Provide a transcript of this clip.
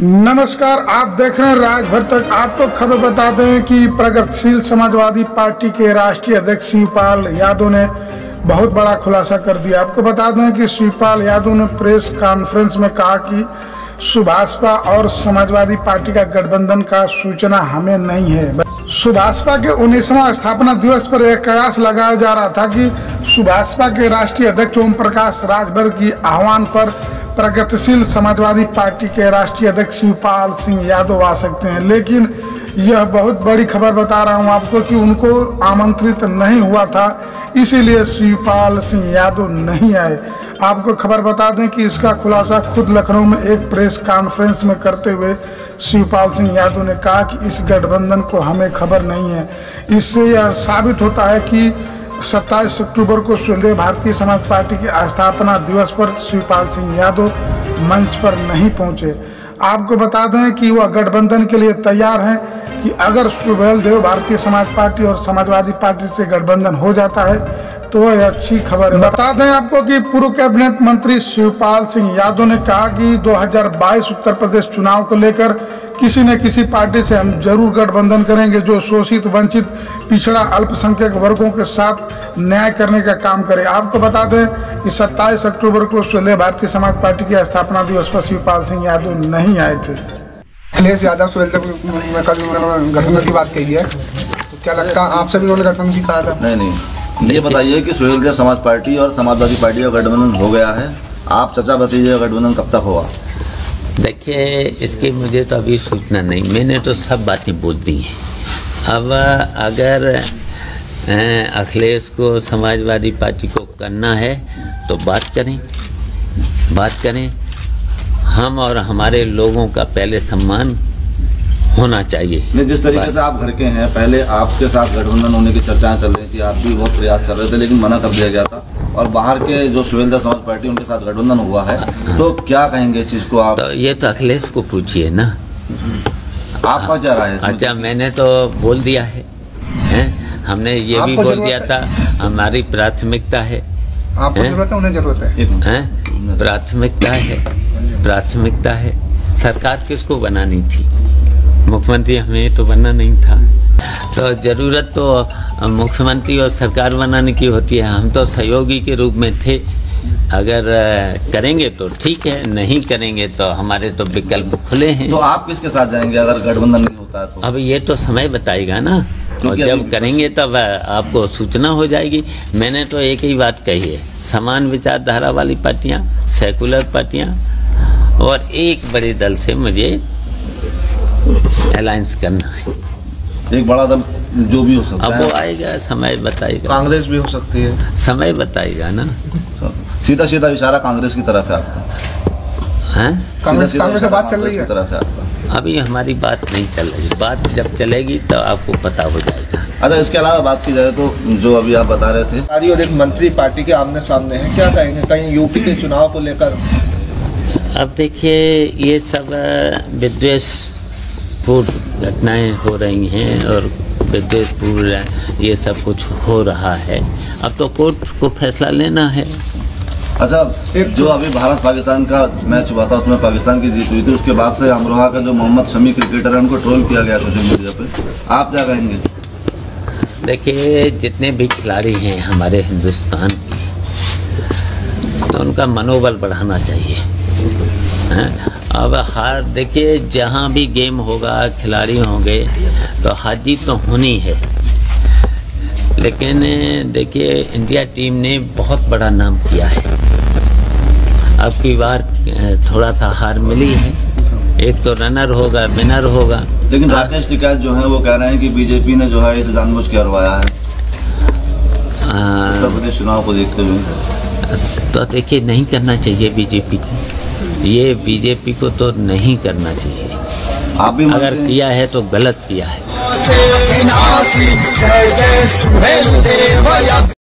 नमस्कार, आप देख रहे हैं राजभर तक। आपको खबर बता दें कि प्रगतिशील समाजवादी पार्टी के राष्ट्रीय अध्यक्ष शिवपाल यादव ने बहुत बड़ा खुलासा कर दिया। आपको बता दें कि शिवपाल यादव ने प्रेस कॉन्फ्रेंस में कहा कि सुभाषपा और समाजवादी पार्टी का गठबंधन का सूचना हमें नहीं है। सुभाषपा के 19वां स्थापना दिवस पर एक कयास लगाया जा रहा था कि सुभाषपा के राष्ट्रीय अध्यक्ष ओम प्रकाश राजभर की आह्वान पर प्रगतिशील समाजवादी पार्टी के राष्ट्रीय अध्यक्ष शिवपाल सिंह यादव आ सकते हैं, लेकिन यह बहुत बड़ी खबर बता रहा हूं आपको कि उनको आमंत्रित नहीं हुआ था, इसीलिए शिवपाल सिंह यादव नहीं आए। आपको खबर बता दें कि इसका खुलासा खुद लखनऊ में एक प्रेस कॉन्फ्रेंस में करते हुए शिवपाल सिंह यादव ने कहा कि इस गठबंधन को हमें खबर नहीं है। इससे यह साबित होता है कि 27 अक्टूबर को सर्वोदय भारतीय समाज पार्टी के स्थापना दिवस पर शिवपाल सिंह यादव मंच पर नहीं पहुंचे। आपको बता दें कि वह गठबंधन के लिए तैयार हैं कि अगर सर्वोदय भारतीय समाज पार्टी और समाजवादी पार्टी से गठबंधन हो जाता है तो वह अच्छी खबर है। बता दें आपको कि पूर्व कैबिनेट मंत्री शिवपाल सिंह यादव ने कहा कि 2022 उत्तर प्रदेश चुनाव को लेकर किसी न किसी पार्टी से हम जरूर गठबंधन करेंगे जो शोषित, वंचित, पिछड़ा, अल्पसंख्यक वर्गों के साथ न्याय करने का काम करे। आपको बता दें कि 27 अक्टूबर को सर्वोदय भारतीय समाज पार्टी के स्थापना दिवस पर शिवपाल सिंह यादव नहीं आए थे। अखिलेश यादव सर्वोदय में कल गठबंधन की बात कही है, तो क्या लगता है आपसे भी उन्होंने गठबंधन की कहा था? नहीं, ये बताइए कि सर्वोदय समाज पार्टी और समाजवादी पार्टी का गठबंधन हो गया है, आप चचा भतीजे का गठबंधन कब तक होगा? देखिए, इसकी मुझे तो अभी सूचना नहीं, मैंने तो सब बातें बोल दी हैं। अब अगर अखिलेश को समाजवादी पार्टी को करना है तो बात करें। हम और हमारे लोगों का पहले सम्मान होना चाहिए। नहीं, जिस तरीके से आप घर के हैं, पहले आपके साथ गठबंधन होने की चर्चाएं चल रही थी, आप भी बहुत प्रयास कर रहे थे लेकिन मना कर दिया गया था, और बाहर के जो सर्वोदय समाज पार्टी उनके साथ गठबंधन हुआ है, तो क्या कहेंगे इस चीज को आप? तो ये तो अखिलेश को पूछिए ना, आपका क्या राय है? अच्छा, मैंने तो बोल दिया है, हमने ये भी बोल दिया था, हमारी प्राथमिकता है। आपको जरूरत है, उन्हें जरूरत है। प्राथमिकता है। सरकार किसको बनानी थी? मुख्यमंत्री हमें तो बनना नहीं था, तो जरूरत तो मुख्यमंत्री और सरकार बनाने की होती है। हम तो सहयोगी के रूप में थे, अगर करेंगे तो ठीक है, नहीं करेंगे तो हमारे तो विकल्प खुले हैं। तो आप किसके साथ जाएंगे अगर गठबंधन नहीं होता है तो? अब ये तो समय बताएगा ना, और जब करेंगे तब आपको सूचना हो जाएगी। मैंने तो एक ही बात कही है, समान विचारधारा वाली पार्टियां, सेकुलर पार्टियां और एक बड़े दल से मुझे अलायंस करना है। एक बड़ा दल जो भी हो सकता है, अब वो आएगा, समय बताएगा। कांग्रेस भी हो सकती है, समय बताएगा ना। सीधा इशारा कांग्रेस की तरफ है आपका? कांग्रेस से बात चल रही है तरफ है आपका? अभी हमारी बात नहीं चल रही, बात जब चलेगी तो आपको पता हो जाएगा। अच्छा, इसके अलावा बात की जाए तो जो अभी आप बता रहे थे, पार्टी और एक मंत्री पार्टी के आमने सामने हैं, क्या कहेंगे कहीं यूपी के चुनाव को लेकर? अब देखिए, ये सब विद्वेषपूर्ण घटनाएं हो रही हैं और विद्वेषपूर्ण ये सब कुछ हो रहा है। अब तो कोर्ट को फैसला लेना है। अच्छा, जो अभी भारत पाकिस्तान का मैच हुआ था उसमें पाकिस्तान की जीत हुई थी, उसके बाद से अमरोहा का जो मोहम्मद शमी क्रिकेटर है उनको ट्रोल किया गया सोशल मीडिया पे, आप क्या कहेंगे? देखिए, जितने भी खिलाड़ी हैं हमारे हिंदुस्तान के, तो उनका मनोबल बढ़ाना चाहिए। अब हार, देखिए, जहाँ भी गेम होगा, खिलाड़ी होंगे तो हार जीत तो होनी है, लेकिन देखिए इंडिया टीम ने बहुत बड़ा नाम किया है। अब की बार थोड़ा सा हार मिली है, एक तो रनर होगा, विनर होगा। लेकिन राकेश टिकैत जो है वो कह रहे हैं कि बीजेपी ने जो है इसे जानबूझ के हरवाया है उत्तर प्रदेश चुनाव को देखते हुए। तो देखिए, नहीं करना चाहिए बीजेपी को, ये बीजेपी को तो नहीं करना चाहिए। आप भी अगर किया है तो गलत किया है।